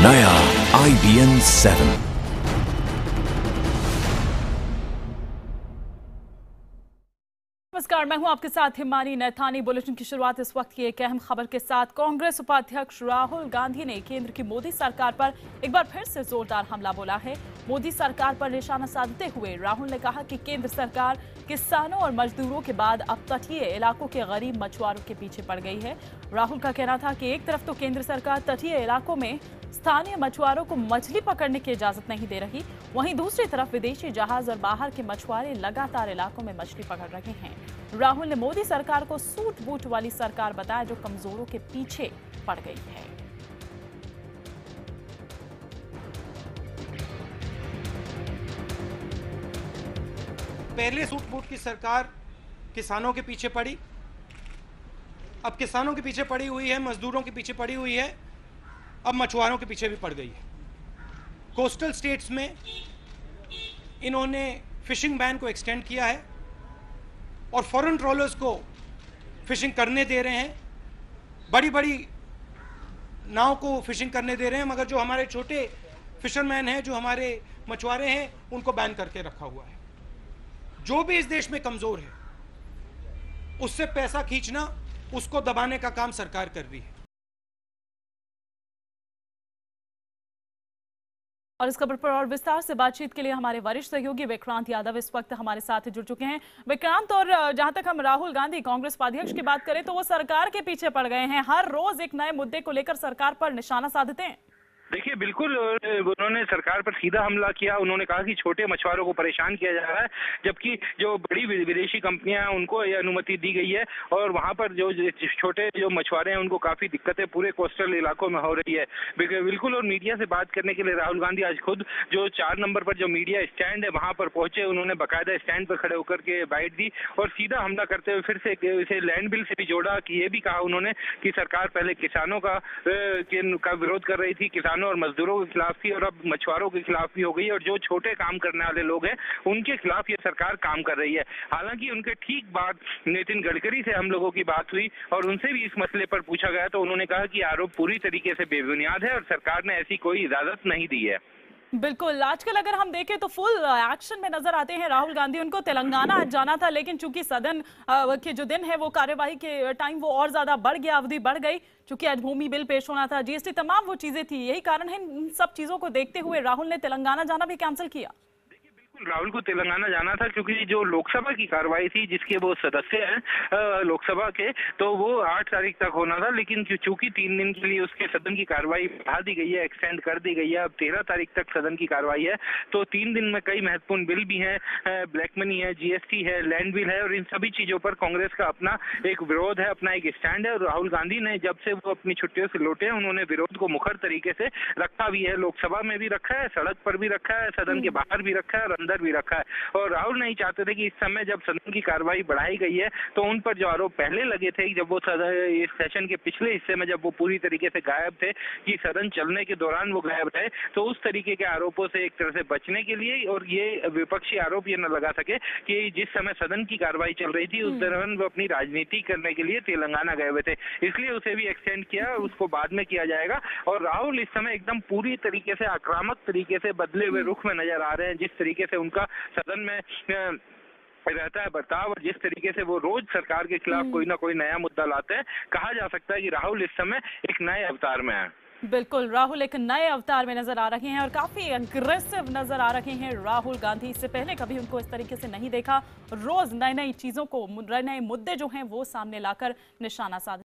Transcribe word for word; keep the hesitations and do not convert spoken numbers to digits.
नया आई B N seven. नमस्कार, मैं हूं आपके साथ हिमानी नैथानी। बुलेटिन की शुरुआत इस वक्त की एक अहम खबर के साथ। कांग्रेस उपाध्यक्ष राहुल गांधी ने केंद्र की मोदी सरकार पर एक बार फिर से जोरदार हमला बोला है। मोदी सरकार पर निशाना साधते हुए राहुल ने कहा कि केंद्र सरकार किसानों और मजदूरों के बाद अब तटीय इलाकों के गरीब मछुआरों के पीछे पड़ गई है। राहुल का कहना था कि एक तरफ तो केंद्र सरकार तटीय इलाकों में स्थानीय मछुआरों को मछली पकड़ने की इजाजत नहीं दे रही, वहीं दूसरी तरफ विदेशी जहाज और बाहर के मछुआरे लगातार इलाकों में मछली पकड़ रहे हैं। राहुल ने मोदी सरकार को सूट बूट वाली सरकार बताया जो कमजोरों के पीछे पड़ गई है। पहले सूट बूट की सरकार किसानों के पीछे पड़ी, अब किसानों के पीछे पड़ी हुई है, मजदूरों के पीछे पड़ी हुई है, अब मछुआरों के पीछे भी पड़ गई है। कोस्टल स्टेट्स में इन्होंने फिशिंग बैन को एक्सटेंड किया है और फॉरेन ट्रॉलर्स को फिशिंग करने दे रहे हैं, बड़ी बड़ी नाव को फिशिंग करने दे रहे हैं, मगर जो हमारे छोटे फिशरमैन हैं, जो हमारे मछुआरे हैं, उनको बैन करके रखा हुआ है। जो भी इस देश में कमजोर है उससे पैसा खींचना, उसको दबाने का काम सरकार कर रही है। और इस खबर पर और विस्तार से बातचीत के लिए हमारे वरिष्ठ सहयोगी विक्रांत यादव इस वक्त हमारे साथ जुड़ चुके हैं। विक्रांत, और जहां तक हम राहुल गांधी कांग्रेस उपाध्यक्ष की बात करें तो वो सरकार के पीछे पड़ गए हैं, हर रोज एक नए मुद्दे को लेकर सरकार पर निशाना साधते हैं। देखिए, बिल्कुल उन्होंने सरकार पर सीधा हमला किया। उन्होंने कहा कि छोटे मछुआरों को परेशान किया जा रहा है, जबकि जो बड़ी विदेशी कंपनियां हैं उनको ये अनुमति दी गई है और वहां पर जो छोटे जो मछुआरे हैं उनको काफी दिक्कतें पूरे कोस्टल इलाकों में हो रही है। बिल्कुल, और मीडिया से बात करने के लिए राहुल गांधी आज खुद जो चार नंबर पर जो मीडिया स्टैंड है वहां पर पहुंचे। उन्होंने बाकायदा स्टैंड पर खड़े होकर के बाइट दी और सीधा हमला करते हुए फिर से इसे लैंड बिल से भी जोड़ा कि ये भी कहा उन्होंने कि सरकार पहले किसानों का, का विरोध कर रही थी, किसानों और मजदूरों के खिलाफ थी और अब मछुआरों के खिलाफ भी हो गई और जो छोटे काम करने वाले लोग हैं उनके खिलाफ ये सरकार काम कर रही है। हालांकि उनके ठीक बाद नितिन गडकरी से हम लोगों की बात हुई और उनसे भी इस मसले पर पूछा गया तो उन्होंने कहा कि आरोप पूरी तरीके से बेबुनियाद है और सरकार ने ऐसी कोई इजाजत नहीं दी है। बिल्कुल, आजकल अगर हम देखें तो फुल एक्शन में नजर आते हैं राहुल गांधी। उनको तेलंगाना आज जाना था, लेकिन चूंकि सदन के जो दिन है वो कार्यवाही के टाइम वो और ज्यादा बढ़ गया, अवधि बढ़ गई। चूंकि आज भूमि बिल पेश होना था, जी एस टी, तमाम वो चीजें थी, यही कारण है। इन सब चीजों को देखते हुए राहुल ने तेलंगाना जाना भी कैंसिल किया। राहुल को तेलंगाना जाना था क्योंकि जो लोकसभा की कार्रवाई थी जिसके वो सदस्य हैं लोकसभा के, तो वो आठ तारीख तक होना था, लेकिन चूंकि तीन दिन के लिए उसके सदन की कार्रवाई बढ़ा दी गई है, एक्सटेंड कर दी गई है, अब तेरह तारीख तक सदन की कार्रवाई है। तो तीन दिन में कई महत्वपूर्ण बिल भी हैं, ब्लैक मनी है, जी एस टी है, लैंड बिल है और इन सभी चीजों पर कांग्रेस का अपना एक विरोध है, अपना एक स्टैंड है। और राहुल गांधी ने जब से वो अपनी छुट्टियों से लौटे हैं उन्होंने विरोध को मुखर तरीके से रखा भी है। लोकसभा में भी रखा है, सड़क पर भी रखा है, सदन के बाहर भी रखा है और अंदर भी रखा है। और राहुल नहीं चाहते थे कि इस समय जब सदन की कार्रवाई बढ़ाई गई है तो उन पर जो आरोप पहले लगे थे जब वो इस सेशन के पिछले हिस्से में जब वो पूरी तरीके से गायब थे कि सदन चलने के दौरान वो गायब रहे, तो उस तरीके के आरोपों से एक तरह से बचने के लिए और ये विपक्षी आरोप ये न लगा सके कि जिस समय सदन की कार्रवाई चल रही थी उस दौरान वो अपनी राजनीति करने के लिए तेलंगाना गए हुए थे, इसलिए उसे भी एक्सटेंड किया और उसको बाद में किया जाएगा। और राहुल इस समय एकदम पूरी तरीके से आक्रामक तरीके से बदले हुए रुख में नजर आ रहे हैं। जिस तरीके से उनका सदन में रहता है बर्ताव और जिस तरीके से वो रोज सरकार के खिलाफ कोई ना कोई नया मुद्दा लाते हैं, कहा जा सकता है कि राहुल इस समय एक नए अवतार में है। बिल्कुल, राहुल एक नए अवतार में नजर आ रहे हैं और काफी अग्रेसिव नजर आ रहे हैं राहुल गांधी। इससे पहले कभी उनको इस तरीके से नहीं देखा, रोज नई नई चीजों को, नए नए मुद्दे जो हैं वो सामने लाकर निशाना साध